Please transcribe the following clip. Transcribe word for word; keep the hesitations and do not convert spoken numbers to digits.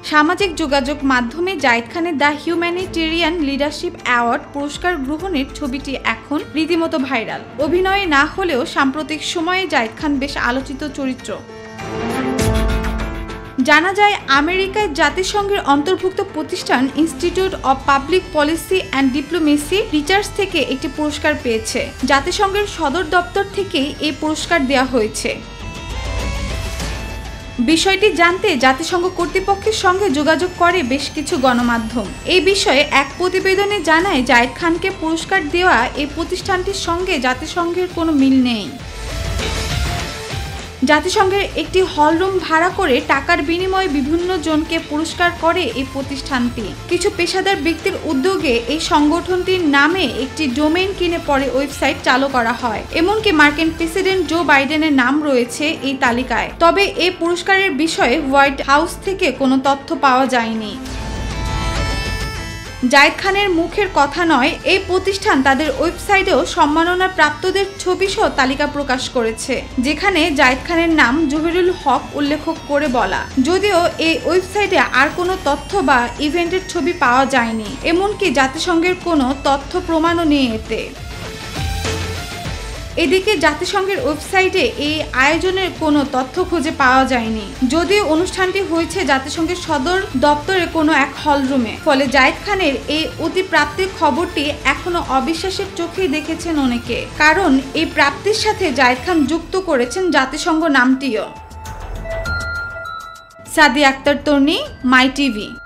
সামাজিক যোগাযোগ মাধ্যমে জায়েদ খানের দ্য হিউম্যানিটেরিয়ান লিডারশিপ অ্যাওয়ার্ড পুরস্কার গ্রহণের ছবিটি এখন রীতিমতো ভাইরাল। অভিনয়ে না হলেও সাম্প্রতিক সময়ে জায়েদ খান বেশ আলোচিত চরিত্র। জানা যায়, আমেরিকায় জাতিসংঘের অন্তর্ভুক্ত প্রতিষ্ঠান institute of public policy and diplomacy research থেকে একটি পুরস্কার পেয়েছে। জাতিসংঘের সদর দপ্তর থেকেই এই পুরস্কার দেওয়া হয়েছে। বিষয়টি জানতে জাতিসংঘ কর্তৃপক্ষের সঙ্গে যোগাযোগ করে বেশ কিছু গণমাধ্যম। এই বিষয়ে এক প্রতিবেদনে জানায়, জায়েদ খানকে পুরস্কার দেওয়া এই প্রতিষ্ঠানটির সঙ্গে জাতিসংঘের কোনো মিল নেই। জাতিসংঘের একটি হলরুম ভাড়া করে টাকার বিনিময়ে বিভিন্ন জনকে পুরস্কার করে এই প্রতিষ্ঠানটি। কিছু পেশাদার ব্যক্তির উদ্যোগে এই সংগঠনটির নামে একটি ডোমেইন কিনে পরে ওয়েবসাইট চালু করা হয়। এমনকি মার্কিন প্রেসিডেন্ট জো বাইডেনের নাম রয়েছে এই তালিকায়। তবে এই পুরস্কারের বিষয়ে হোয়াইট হাউস থেকে কোনো তথ্য পাওয়া যায়নি। জায়েদ খানের মুখের কথা নয়, এই প্রতিষ্ঠান তাদের ওয়েবসাইটেও সম্মাননা প্রাপ্তদের ছবিসহ তালিকা প্রকাশ করেছে, যেখানে জায়েদ খানের নাম জহিরুল হক উল্লেখ করে বলা। যদিও এই ওয়েবসাইটে আর কোনো তথ্য বা ইভেন্টের ছবি পাওয়া যায়নি, এমনকি জাতিসংঘের কোনো তথ্য প্রমাণও নেই এতে। এদিকে জাতিসংঘের ওয়েবসাইটে এই আয়োজনের কোনো তথ্য খুঁজে পাওয়া যায়নি, যদিও অনুষ্ঠানটি হয়েছে জাতিসংঘের সদর দপ্তরে কোনো এক হলরুমে। ফলে জায়েদ খানের এই অতিপ্রাপ্তির খবরটি এখনো অবিশ্বাসের চোখেই দেখেছেন অনেকে, কারণ এই প্রাপ্তির সাথে জায়েদ খান যুক্ত করেছেন জাতিসংঘ নামটিও। Sadia Akter Torni, my TV.